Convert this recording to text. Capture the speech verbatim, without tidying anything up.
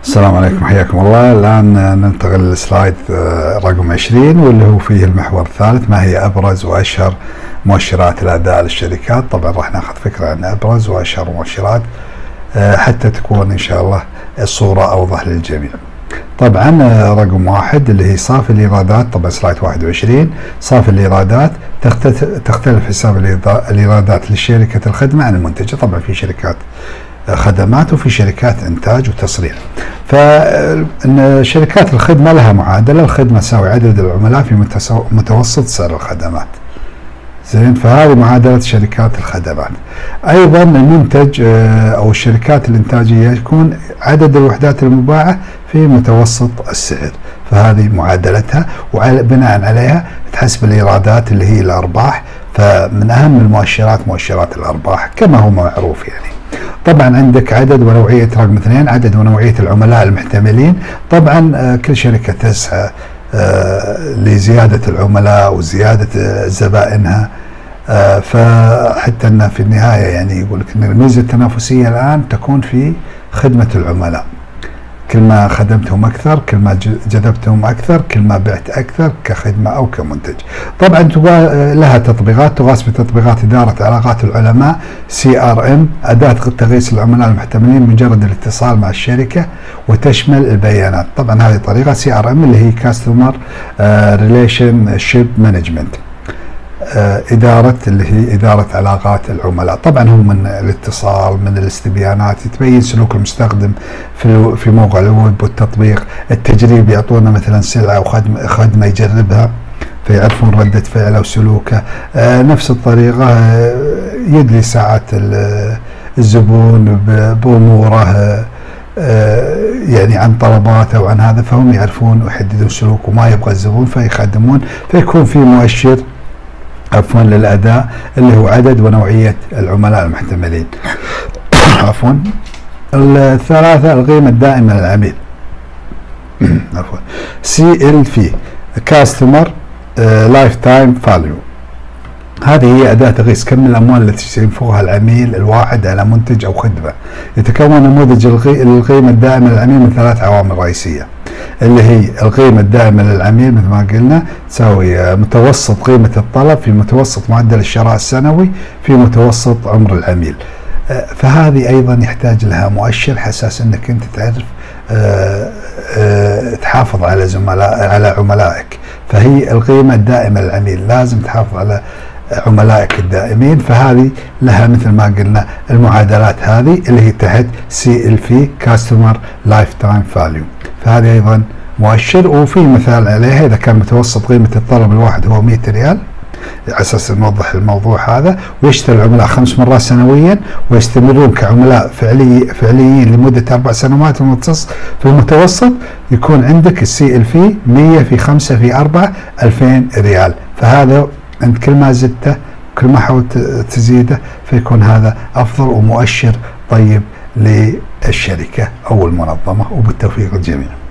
السلام عليكم، حياكم الله. الآن ننتقل للسلايد رقم عشرين واللي هو فيه المحور الثالث، ما هي أبرز وأشهر مؤشرات الأداء للشركات. طبعا راح ناخذ فكرة عن أبرز وأشهر مؤشرات حتى تكون إن شاء الله الصورة أوضح للجميع. طبعا رقم واحد اللي هي صافي الإيرادات، طبعا سلايد واحد وعشرين. صافي الإيرادات تختلف حساب الإيرادات لشركة الخدمة عن المنتجة. طبعا في شركات خدمات وفي شركات إنتاج وتصنيع. فإن شركات الخدمة لها معادلة، الخدمة تساوي عدد العملاء في متوسط سعر الخدمات. زين، فهذه معادلة شركات الخدمات. أيضا المنتج أو الشركات الإنتاجية يكون عدد الوحدات المباعة في متوسط السعر، فهذه معادلتها، وبناء عليها تحسب الإيرادات اللي هي الأرباح. فمن أهم المؤشرات مؤشرات الأرباح كما هو معروف. يعني طبعا عندك عدد ونوعية رقم اثنين، عدد ونوعية العملاء المحتملين. طبعا كل شركة تسعى لزيادة العملاء وزيادة زبائنها، فحتى أن في النهاية يعني يقول لك أن الميزة التنافسية الآن تكون في خدمة العملاء. كل ما خدمتهم أكثر، كل ما جذبتهم أكثر، كل ما بعت أكثر كخدمة أو كمنتج. طبعا لها تطبيقات تقاس بتطبيقات إدارة علاقات العلماء سي آر إم، أداة تقيس العملاء المحتملين مجرد الاتصال مع الشركة وتشمل البيانات. طبعا هذه طريقة سي آر إم اللي هي Customer Relationship Management، إدارة اللي هي إدارة علاقات العملاء. طبعا هو من الاتصال، من الاستبيانات، تبين سلوك المستخدم في في موقع الويب والتطبيق. التجريب، يعطونا مثلا سلعة أو خدمة خدمة يجربها فيعرفون ردة فعله وسلوكه. آه نفس الطريقة آه يدلي ساعات الزبون بأموره، آه يعني عن طلباته وعن هذا، فهم يعرفون ويحددون سلوكه وما يبغى الزبون فيخدمون، فيكون في مؤشر عفوا للأداء اللي هو عدد ونوعية العملاء المحتملين. عفوا. الثلاثة القيمة الدائمة للعميل. عفوا. سي ال في Customer Lifetime Value. هذه هي أداة تقيس كم الأموال التي سينفقها العميل الواحد على منتج أو خدمة. يتكون نموذج القيمة الدائمة للعميل من ثلاث عوامل رئيسية، اللي هي القيمة الدائمة للعميل مثل ما قلنا تساوي متوسط قيمة الطلب في متوسط معدل الشراء السنوي في متوسط عمر العميل. فهذه أيضا يحتاج لها مؤشر حساس أنك أنت تعرف أه أه تحافظ على زملاء على عملائك. فهي القيمة الدائمة للعميل، لازم تحافظ على عملائك الدائمين. فهذه لها مثل ما قلنا المعادلات هذه اللي هي تحت سي ال في Customer Lifetime Value. فهذه أيضا مؤشر، وفي مثال عليها إذا كان متوسط قيمة الطلب الواحد هو مئة ريال، على أساس نوضح الموضوع هذا، ويشتري العملاء خمس مرات سنويا ويستمرون كعملاء فعلي فعليين لمدة أربع سنوات في المتوسط، يكون عندك السي ال في مئة في خمسة في أربعة ألفين ريال. فهذا أنت كل ما زدته كل ما حاولت تزيده فيكون هذا أفضل ومؤشر طيب للشركة أو المنظمة. وبالتوفيق الجميع.